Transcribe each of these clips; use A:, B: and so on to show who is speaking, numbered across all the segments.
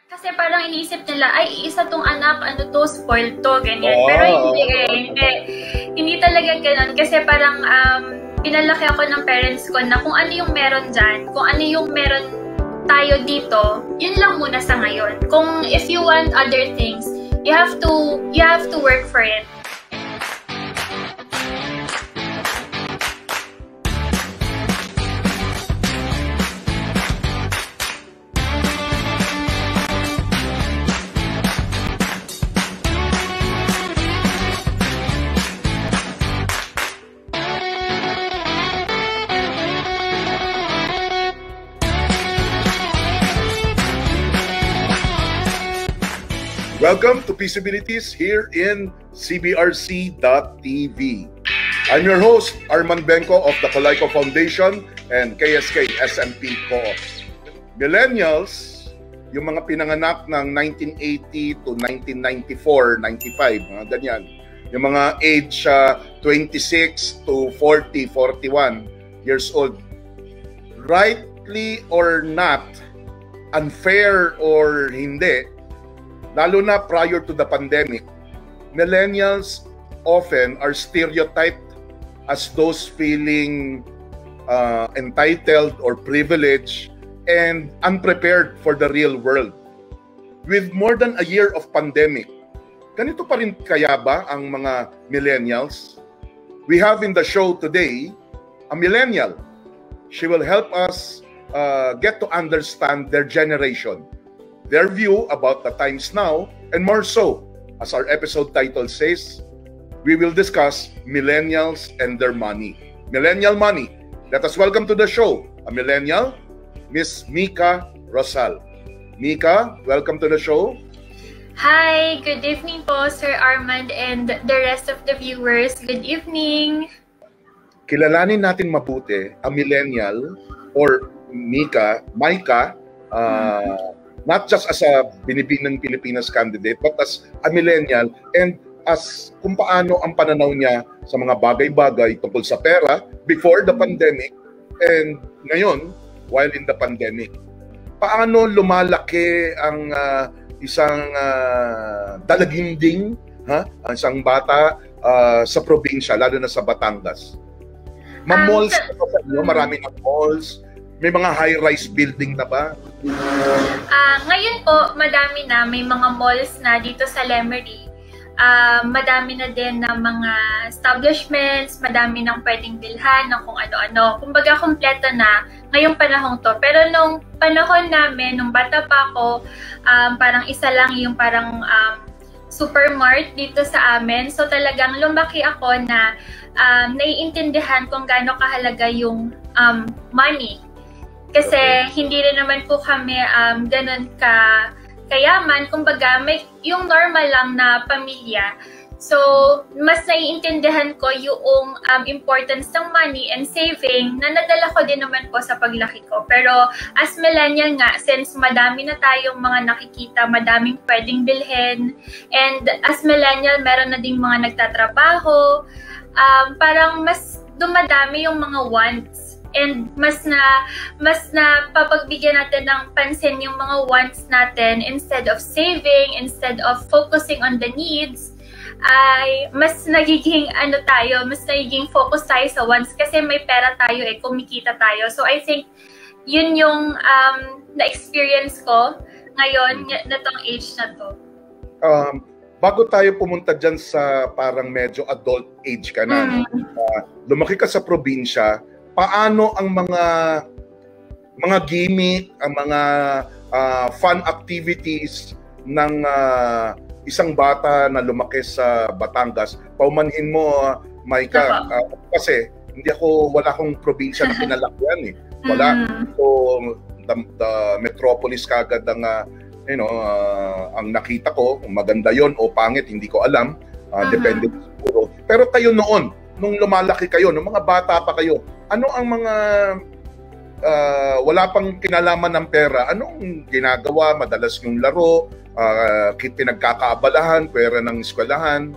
A: Kasi parang iniisip nila, ay, isa tong anak, ano to, spoiled to, ganyan. Pero hindi talaga ganun. Kasi parang pinalaki ako ng parents ko na kung ano yung meron dyan, kung ano yung meron tayo dito, yun lang muna sa ngayon. Kung if you want other things, you have to work for it.
B: Welcome to Peaceabilities here in CBRC.tv. I'm your host, Arman Benko of the Colayco Foundation and KSK SMP Co-op. Millennials, yung mga pinanganak ng 1980 to 1994, 95, mga ganyan. Yung mga age 26 to 40, 41 years old. Rightly or not, unfair or hindi, lalo na prior to the pandemic, millennials often are stereotyped as those feeling entitled or privileged and unprepared for the real world. With more than a year of pandemic, ganito pa rin kaya ba ang mga millennials? We have in the show today a millennial. She will help us get to understand their generation, their view about the times now, and more so, as our episode title says, we will discuss millennials and their money. Millennial money. Let us welcome to the show a millennial, Miss Mika Rosal. Mika, welcome to the show.
A: Hi, good evening po, Sir Armand and the rest of the viewers. Good evening.
B: Kilalanin natin mabuti a millennial or Mika, not just as a Binibining Pilipinas candidate, but as a millennial and as kung paano ang pananaw niya sa mga bagay-bagay tungkol sa pera before the pandemic and ngayon while in the pandemic. Paano lumalaki ang isang dalaginding, isang bata sa probinsya, lalo na sa Batangas? Malls na ba sa inyo? Marami ng malls. May mga high-rise building na ba?
A: Ngayon po, madami na. May mga malls na dito sa Lemery. Madami na din na mga establishments, madami nang pwedeng bilhan ng kung ano-ano. Kumbaga, kompleto na ngayong panahon to. Pero nung panahon namin, nung bata pa ako, parang isa lang yung parang supermart dito sa amin. So talagang lumaki ako na naiintindihan kung gaano kahalaga yung money. Kasi hindi rin naman po kami ganun kayaman. Kumbaga, may yung normal lang na pamilya. So, mas naiintindihan ko yung importance ng money and saving na nadala ko din naman po sa paglaki ko. Pero as millennial nga, since madami na tayong mga nakikita, madaming pwedeng bilhin, and as millennial, meron na ding mga nagtatrabaho, parang mas dumadami yung mga wants. And mas na papagbigyan natin ng pansin yung mga wants natin instead of saving, instead of focusing on the needs, ay mas nagiging mas nagiging focus tayo sa wants kasi may pera tayo kumikita tayo. So I think yun yung na-experience ko ngayon na tong age na to.
B: Bago tayo pumunta dyan sa parang medyo adult age ka na, lumaki ka sa probinsya, paano ang mga gimmick, ang mga fun activities ng isang bata na lumaki sa Batangas? Paumanhin mo, Mika, kasi wala akong probinsya na kinalakihan Wala. So, the metropolis kagad ang ang nakita ko, kung maganda yon o pangit, hindi ko alam. Depende siguro. Pero kayo noon, nung lumalaki kayo, nung mga bata pa kayo, ano ang mga wala pang kinalaman ng pera, anong ginagawa? Madalas yung laro, pinagkakaabalahan, pera ng eskwelahan?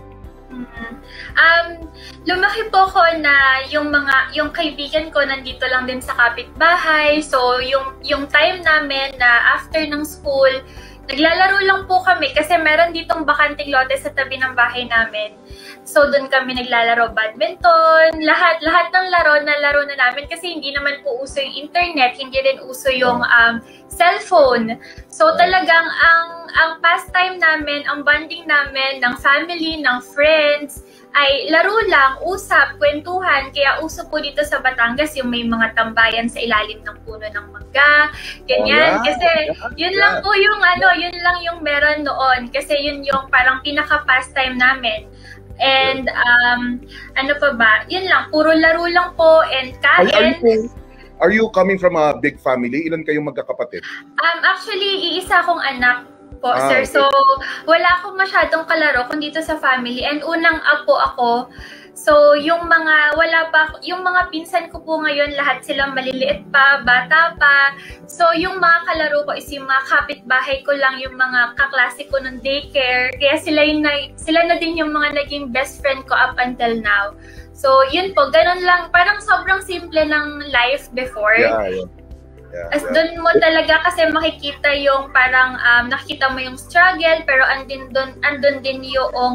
A: Lumaki po ko na yung kaibigan ko nandito lang din sa kapitbahay. So yung time namin na after ng school, naglalaro lang po kami kasi meron ditong bakanting lote sa tabi ng bahay namin. So doon kami naglalaro badminton, lahat ng laro na namin kasi hindi naman po uso yung internet, hindi rin uso yung cellphone. So talagang ang pastime namin, ang bonding namin ng family, ng friends, ay laro lang, usap, kwentuhan. Kaya uso po dito sa Batangas yung may mga tambayan sa ilalim ng puno ng mangga, ganyan. Kasi yun lang po yung yun lang yung meron noon. Kasi yun yung parang pinaka-pastime namin. And ano pa ba? Yun lang, puro laro lang po and kain.
B: Are you coming from a big family? Ilan kayong magkakapatid?
A: Actually, iisa akong anak po, sir. Okay. So, wala akong masyadong kalaro kung dito sa family. And unang apo ako. So, yung mga pinsan ko po ngayon, lahat silang maliliit pa, bata pa. So, yung mga kalaro ko is yung mga kapitbahay ko lang, yung mga kaklase ko ng daycare. Kaya sila na din yung mga naging best friend ko up until now. So, yun po, ganun lang. Parang sobrang simple ng life before.
B: Yeah.
A: As doon mo talaga kasi makikita yung parang nakikita mo yung struggle pero andun din yung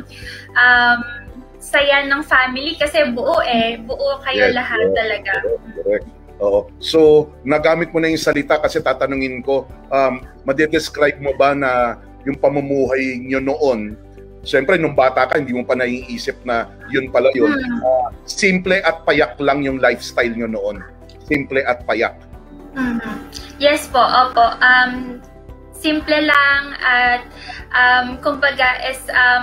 A: saya ng family kasi buo kayo lahat talaga.
B: Correct. Oo. So, nagamit mo na yung salita kasi tatanungin ko, madidescribe mo ba na yung pamumuhay nyo noon, siyempre nung bata ka, hindi mo pa naiisip na yun pala yun. Simple at payak lang yung lifestyle nyo noon. Simple at payak.
A: Yes po, opo. Simple lang at kumbaga is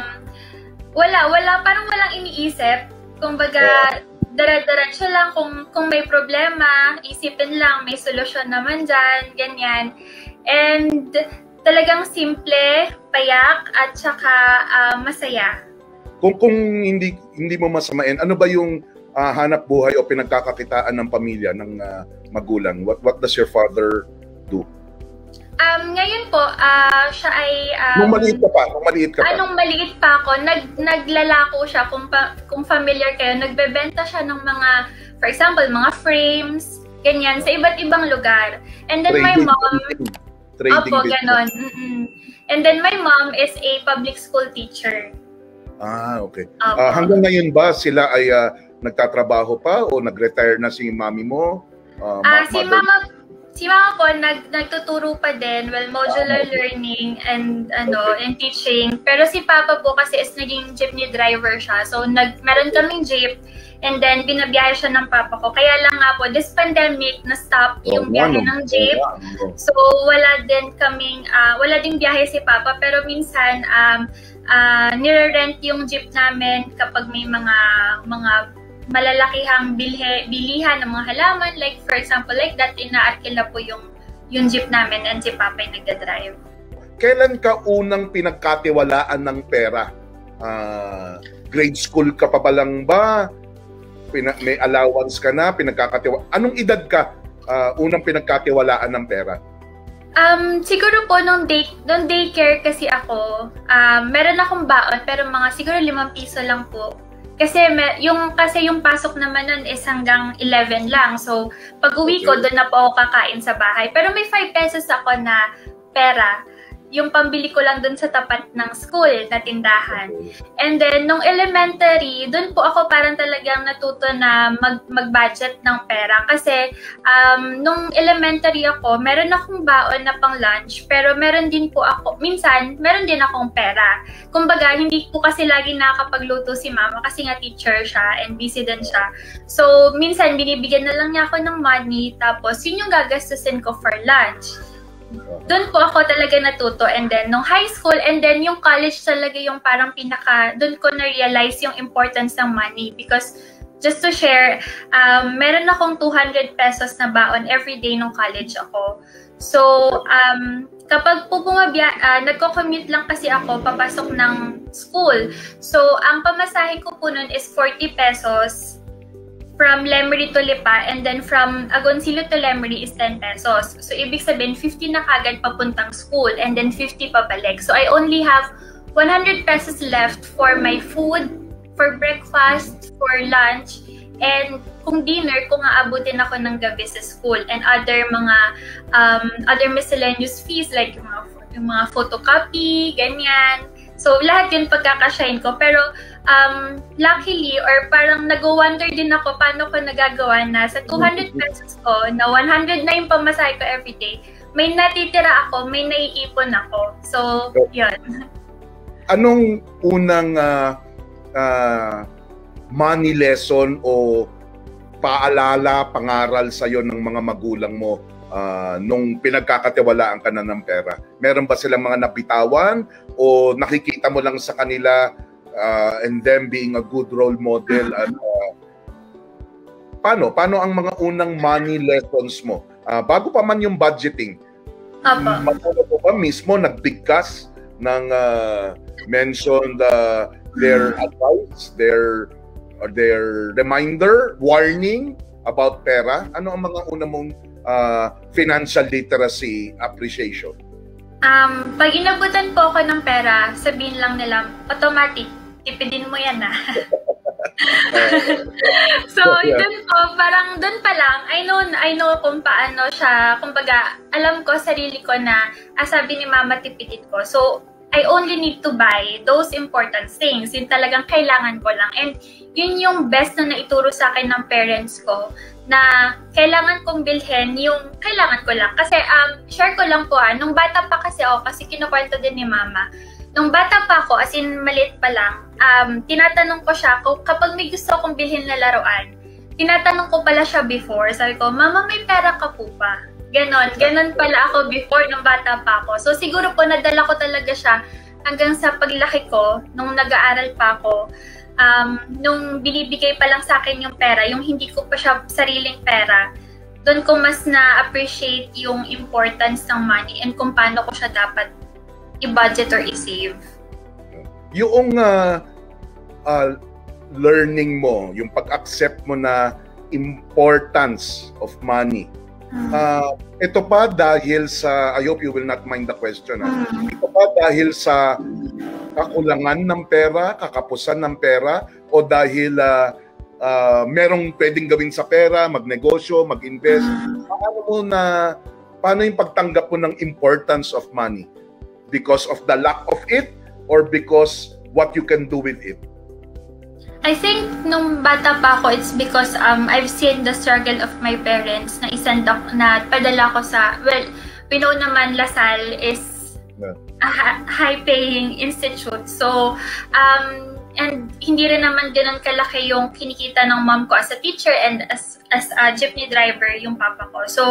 A: parang walang iniisip. Kumbaga dara-diretso lang kung may problema, isipin lang, may solusyon naman dyan, ganyan. And talagang simple, payak at saka masaya.
B: Kung hindi mo masamain, ano ba yung hanap buhay o pinagkakakitaan ng pamilya ng magulang? What does your father do?
A: Ngayon po, siya ay...
B: nung maliit ka pa?
A: Nung maliit pa ako, naglalako siya. Kung familiar kayo, nagbebenta siya ng mga, for example, mga frames, ganyan, sa iba't ibang lugar. And then my mom...
B: Trading
A: opo, ganon. And then my mom is a public school teacher.
B: Okay. Hanggang ngayon ba sila ay nagtatrabaho pa o nag-retire na si mami mo?
A: Si mama po nagtuturo pa din, modular learning and teaching. Pero si papa po kasi is naging jeepney driver siya. So meron kaming jeep and then binabiyahe siya ng papa ko. Kaya lang nga po this pandemic na stop yung biyahe ng jeep. So wala ding biyahe si papa pero minsan nire-rent yung jeep namin kapag may mga malalakihang bilihan ng mga halaman, like for example, like that, inaarkila po yung jeep namin and si Papa ay nagdadrive.
B: Kailan ka unang pinagkatiwalaan ng pera? Grade school ka pa lang ba? May allowance ka na? Anong edad ka unang pinagkatiwalaan ng pera?
A: Siguro po nung daycare kasi ako, meron akong baon pero mga siguro 5 piso lang po. Kasi yung pasok naman nun is hanggang 11 lang. So, pag-uwi ko, doon na po ako kakain sa bahay. Pero may 5 pesos ako na pera. Yung pambili ko lang doon sa tapat ng school na tindahan. And then, nung elementary, doon po ako parang talagang natuto na mag-budget ng pera. Kasi, nung elementary ako, meron akong baon na pang lunch. Pero meron din din akong pera. Kumbaga, hindi po kasi lagi nakakapagluto si mama kasi nga teacher siya and busy din siya. So, minsan, binibigyan na lang niya ako ng money. Tapos, yun yung gagastusin ko for lunch. Doon po ako talaga natuto and then nung high school and then yung college talaga yung parang doon ko na-realize yung importance ng money because just to share, meron akong 200 pesos na baon everyday nung college ako. So, kapag po nagko-commute lang kasi ako papasok ng school. So, ang pamasahe ko po nun is 40 pesos from Lemery to Lipa and then from Agoncillo to Lemery is 10 pesos. So, ibig sabihin, 50 na kagad papuntang school and then 50 pabalik. So, I only have 100 pesos left for my food, for breakfast, for lunch, and kung dinner, kung aabutin ako ng gabi sa school and other miscellaneous fees like yung mga yung mga photocopy, ganyan. So, lahat yun pagkakasyahin ko. Pero, luckily, or parang nag-wonder din ako paano ko nagagawa na sa 200 pesos ko, na 100 na yung pamasahe ko everyday, may natitira ako, may naiipon ako. So, yun.
B: Anong unang money lesson o paalala, pangaral sa'yo ng mga magulang mo nung pinagkakatiwalaan ka na ng pera? Meron ba silang mga napitawan o nakikita mo lang sa kanila and them being a good role model? At, paano ang mga unang money lessons mo? Bago pa man yung budgeting, magulang mo ba mismo nagbigkas ng mentioned their advice, their reminder, warning about pera? Ano ang mga una mong financial literacy appreciation?
A: Pag inabutan po ako ng pera, sabihin lang nila, automatic, tipidin mo yan na. So, dun po, parang dun pa lang, I know kung paano siya, kumbaga, alam ko, sarili ko na, sabi ni mama, tipidin ko. So, I only need to buy those important things. Yung talagang kailangan ko lang. And yun yung best na naituro sa akin ng parents ko, na kailangan kong bilhin yung kailangan ko lang. Kasi share ko lang po nung bata pa kasi ako, kasi kinukwento din ni mama. Nung bata pa ako, as in maliit pa lang, tinatanong ko siya kapag may gusto akong bilhin na laruan. Tinatanong ko pala siya before. Sabi ko, mama, may pera ka po pa? Ganon pala ako before nung bata pa ako. So siguro po nadala ko talaga siya hanggang sa paglaki ko, nung nag-aaral pa ako. Nung binibigay pa lang sa akin yung pera, yung hindi ko pa siya sariling pera, doon ko mas na-appreciate yung importance ng money and kung paano ko siya dapat i-budget or i-save.
B: Yung learning mo, yung pag-accept mo na importance of money, ito pa dahil sa, I hope you will not mind the question, ito pa dahil sa kakulangan ng pera, kakapusan ng pera, o dahil merong pwedeng gawin sa pera, magnegosyo, mag-invest? Paano yung pagtanggap mo ng importance of money? Because of the lack of it or because what you can do with it?
A: I think nung bata pa ako, it's because I've seen the struggle of my parents na isend ako, na padala ko sa, well, we know naman LaSalle is a high-paying institute. So, and hindi rin naman ganun kalaki yung kinikita ng mom ko as a teacher and as a jeepney driver yung papa ko. So,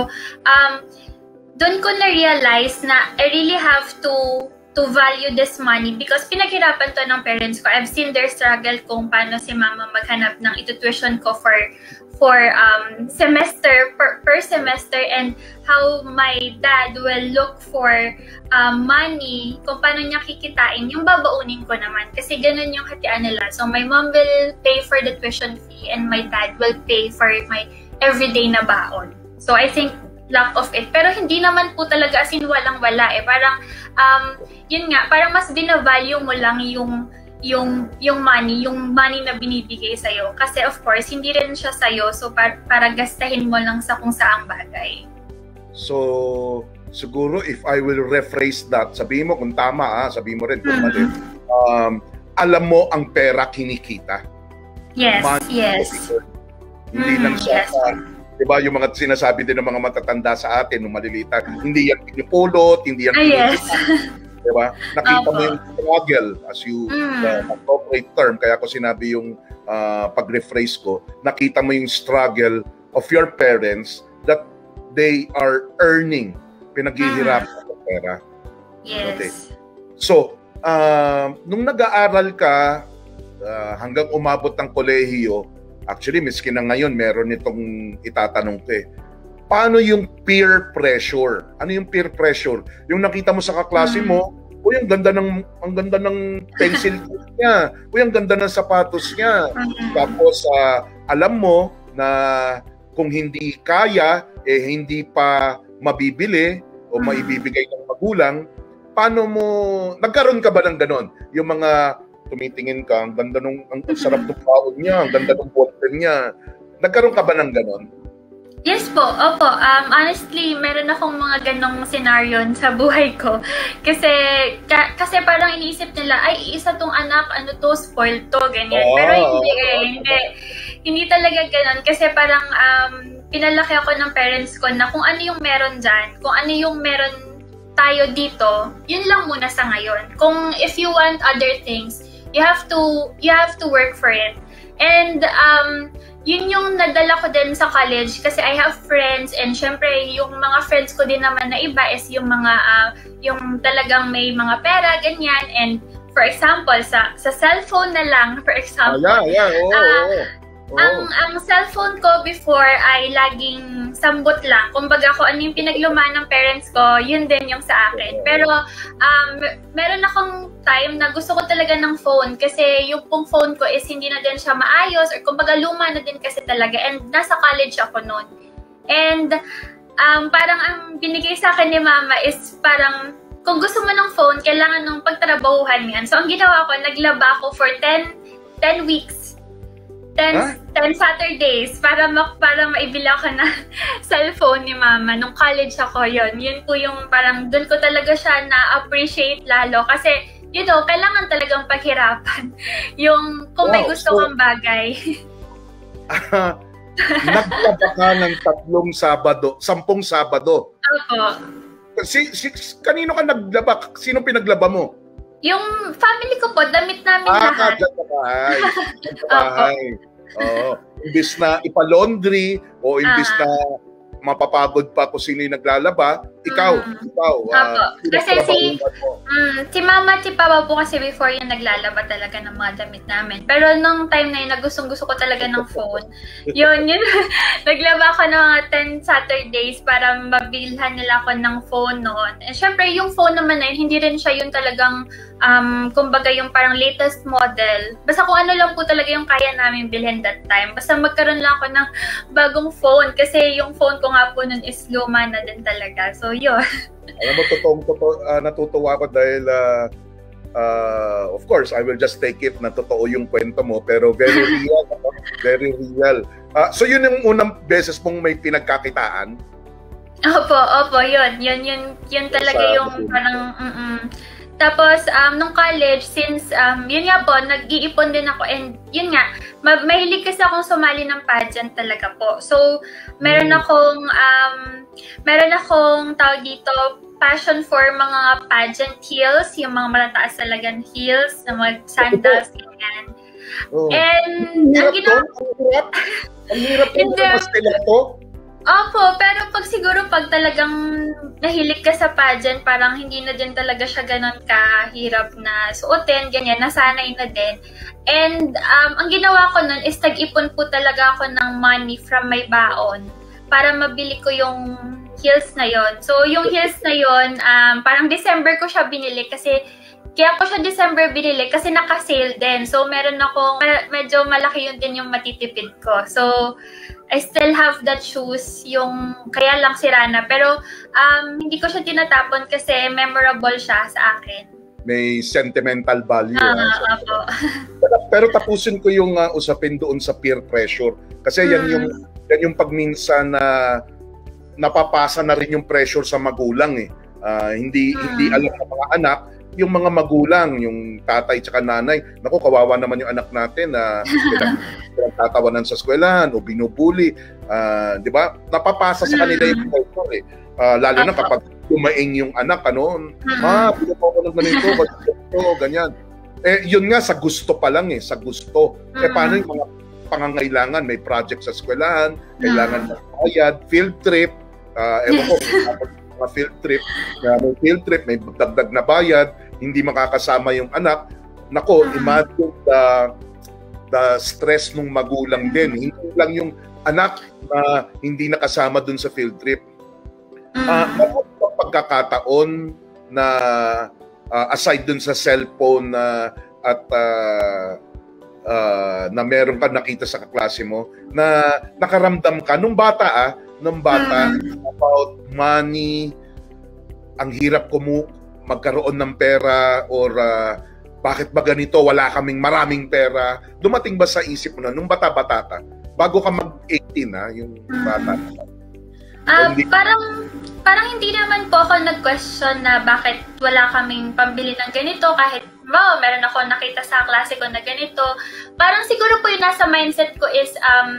A: doon ko na-realize na I really have to value this money because pinaghirapan to ng parents ko. I've seen their struggle kung paano si mama maghanap ng itutuition ko for semester, per semester, and how my dad will look for money, kung paano niya kikitain, yung babaunin ko naman. Kasi ganun yung hatian nila. So my mom will pay for the tuition fee and my dad will pay for my everyday na baon. So I think lack of it. Pero hindi naman po talaga as in walang-wala eh. Parang, yun nga, parang mas binavalue mo lang yung money na binibigay sa'yo. Kasi of course, hindi rin siya sa'yo. So, para gastahin mo lang sa kung saang bagay.
B: So, siguro if I will rephrase that, sabihin mo kung tama, sabihin mo rin kung mali. Alam mo ang pera kinikita.
A: Yes,
B: money,
A: yes.
B: Hindi lang siya
A: yes.
B: Diba, yung mga sinasabi din ng mga matatanda sa atin nung malilitan, hindi yan pinipulot, hindi yan
A: yes.
B: Diba? Nakita mo yung struggle as you appropriate term, kaya ko sinabi yung pag-rephrase ko, nakita mo yung struggle of your parents that they are earning, pinaghihirapan ng pera.
A: Yes.
B: Okay. So, nung nag-aaral ka, hanggang umabot ng kolehiyo, actually, miski na ngayon, meron itong itatanong ko eh. Paano yung peer pressure? Ano yung peer pressure? Yung nakita mo sa kaklase mo, uy, ang ganda ng pencil niya. Uy, ang ganda ng sapatos niya. Tapos, alam mo na kung hindi kaya, hindi pa mabibili o maibibigay ng magulang, paano mo, nagkaroon ka ba ng ganon? Yung mga tumitingin ka, ang ganda ang sarap ng baon niya, ang ganda ng ballpen niya. Nagkaroon ka ba ng ganon?
A: Yes po, opo. Honestly, meron akong mga ganong scenario sa buhay ko. Kasi parang iniisip nila, ay, isa tong anak, ano to, spoiled to, ganyan. Pero hindi. Hindi talaga ganon. Kasi parang pinalaki ako ng parents ko na kung ano yung meron dyan, kung ano yung meron tayo dito, yun lang muna sa ngayon. Kung if you want other things, you have to work for it. And yun yung nadala ko din sa college kasi I have friends and syempre yung mga friends ko din naman na iba is yung mga yung talagang may mga pera ganyan, and for example sa cellphone na lang, for example. Ang cellphone ko before ay laging sambot lang. Kumbaga ko ano yung pinaglumaan ng parents ko, yun din yung sa akin. Pero meron akong time na gusto ko talaga ng phone kasi yung pong phone ko is hindi na din siya maayos or kumbaga luma na din kasi talaga, and nasa college ako noon. And parang ang binigay sa akin ni mama is parang kung gusto mo ng phone, kailangan nung pagtrabahuhan yan. So ang ginawa ko, naglaba ako for 10 weeks. 10 Saturdays para maibili ako na cellphone ni mama. Nung college ako, yun po yung parang doon ko talaga siya na-appreciate lalo. Kasi, you know, kailangan talagang paghirapan yung kung may gusto kang bagay.
B: Naglaba ka ng 10 Sabado.
A: Opo.
B: Kanino ka naglaba? Sino pinaglaba mo?
A: Yung family ko po, damit namin lahat.
B: Bahay. Imbis na ipa-laundry o imbis na mapapagod pa kung sino yung naglalaba, ikaw.
A: Kasi si mama at si papa po kasi before yung naglalaba talaga ng mga damit namin. Pero nung time na yun, gustong-gusto ko talaga ng phone. Yun. Naglaba ako ng mga 10 Saturdays para mabilhan nila ako ng phone noon. And syempre, yung phone naman na yun, hindi rin siya yung talagang kumbaga yung parang latest model. Basta kung ano lang po talaga yung kaya namin bilhin that time. Basta magkaroon lang ako ng bagong phone kasi yung phone ko nga po nun is luma na din talaga. So, yun.
B: Alam mo, natutuwa ko dahil of course, I will just take it na totoo yung kwento mo, pero very real. Very real. So, yun yung unang beses mong may pinagkakitaan?
A: Opo, yun. Yun talaga yung parang Tapos, nung college, since, yun nga po, nag-iipon din ako, and yun nga, mahilig kasi akong sumali ng pageant talaga po. So, meron akong tawag dito, passion for mga pageant heels, yung mga matataas talagang heels, na mga sandals, ganyan. And, ang ginawa...
B: Ang hirap yung stiletto.
A: Opo, pero pag talagang nahilig ka sa pageant, parang hindi na din talaga siya ganon kahirap na suotin, ganyan, nasanay na din. And ang ginawa ko nun is tag-ipon po talaga ako ng money from my baon para mabili ko yung heels na yon. So yung heels na yon, parang December ko siya binili kasi kaya ko siya December binili kasi naka-sale din. So meron akong, medyo malaki yun din yung matitipid ko. So I still have that shoes, yung kaya lang sira na. Pero hindi ko siya tinatapon kasi memorable siya sa akin.
B: May sentimental value.
A: Pero
B: tapusin ko yung usapin doon sa peer pressure. Kasi yan yung pagminsan na napapasa na rin yung pressure sa magulang eh. Hindi alam ng mga anak, yung mga magulang, yung tatay tsaka nanay, naku, kawawa naman yung anak natin na pinagtatawanan sa eskwelahan o binubuli. Di ba? Napapasa sa kanila yung pressure eh. Lalo na kapag tumaing yung anak, pinapako ko ng ganito, ganyan. Yun nga, sa gusto pa lang sa gusto. Paano yung mga pangangailangan? May project sa eskwelahan, kailangan ng bayad, field trip, ewan ko, mga field trip, may dagdag na bayad, hindi makakasama yung anak. Nako, imagine the stress ng magulang din. Hindi lang yung anak na hindi nakasama dun sa field trip. Pagkakataon na aside dun sa cellphone at na meron ka nakita sa kaklase mo na nakaramdam ka nung bata about money, ang hirap magkaroon ng pera, or bakit ba ganito, wala kaming maraming pera. Dumating ba sa isip mo na nung bata-bata ka bago ka mag-18 yung bata.
A: Parang hindi naman po ako nag-question na bakit wala kaming pambili ng ganito kahit meron ako nakita sa klase ko na ganito. Parang siguro po yung nasa mindset ko is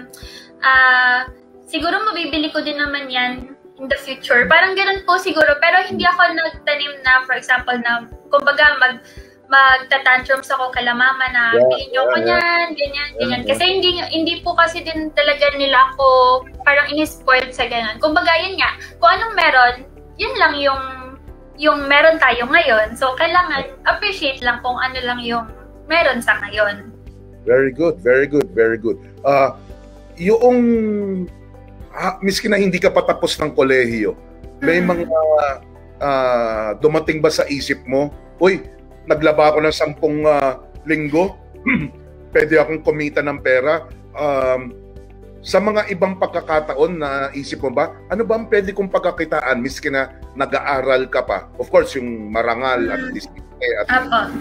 A: siguro mabibili ko din naman yan in the future. Parang ganun po siguro. Pero hindi ako nagtanim na, for example, na kumbaga magtatantrums ako kala mama na bilhin niyo ko niyan, ganyan. Kasi hindi po kasi din talaga nila ako parang in-spoiled sa ganun. Kumbaga yun nga, kung anong meron, yun lang yung meron tayo ngayon. So kailangan appreciate lang kung ano lang yung meron sa ngayon.
B: Very good, very good, very good. Yung miski na hindi ka pa tapos ng kolehiyo, may mga dumating ba sa isip mo, uy, naglaba ako ng 10 linggo, pwede akong kumita ng pera. Sa mga ibang pagkakataon na isip mo ba, ano ba ang pwede kong pagkakitaan miski na nag-aaral ka pa? Of course, yung marangal at disiplina at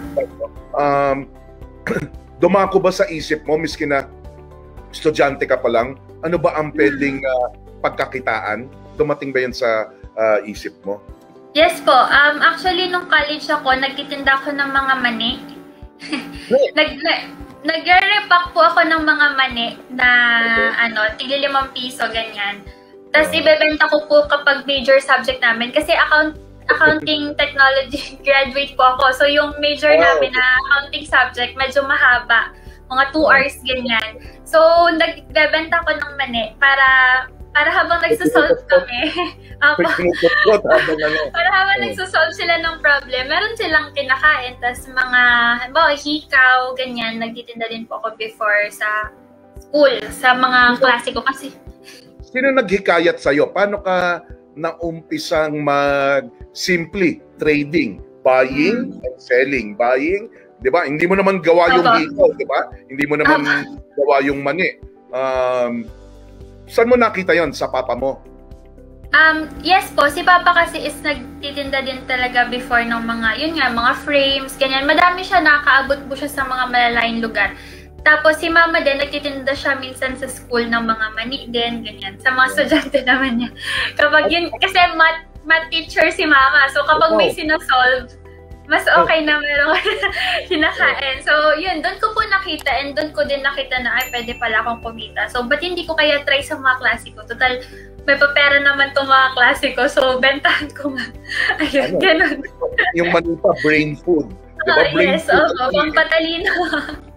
B: dumako ba sa isip mo miski na estudyante ka pa lang, ano ba ang pwedeng pagkakitaan? Dumating ba yan sa isip mo?
A: Yes po. Actually, nung college ako, nagtitinda ako ng mga mani. Nagre-repack po ako ng mga mani na tigil 5 piso, ganyan. Tapos ibebenta ko po kapag major subject namin. Kasi accounting technology graduate po ako. So yung major namin na accounting subject, medyo mahaba. Mga 2 hours, ganyan. So, nagbebenta ko ng mani para habang nagsosolve kami. Para habang nagsosolve sila ng problem, meron silang kinakain. Tapos mga, hikaw, ganyan, nagtitinda din po ako before sa school, sa mga klase ko kasi.
B: Sino naghikayat sa'yo? Paano ka naumpisang mag-simply trading? Buying and selling. Buying, di ba? Hindi mo naman gawa yung hikaw, di ba? Hindi mo naman gawa yung mani. Saan mo nakita yon? Sa papa mo?
A: Yes po, si papa kasi is nagtitinda din talaga before ng mga frames, ganyan. Madami siya, nakaabot po siya sa mga malalayong lugar. Tapos si mama din, nagtitinda siya minsan sa school ng mga mani din, ganyan. Sa mga estudyante naman niya. Kapag yun, kasi math teacher si mama, so kapag may sinosolve, mas okay na merong kinakain. So, yun, doon ko po nakita and doon ko din nakita na, pwede pala akong kumita. So, ba't hindi ko kaya try sa mga klase ko? Total, may papera naman itong mga klase ko. So, bentahan ko nga. Ayun, ganun.
B: Yung mani pa, brain food.
A: Diba? Yes, pang patalino.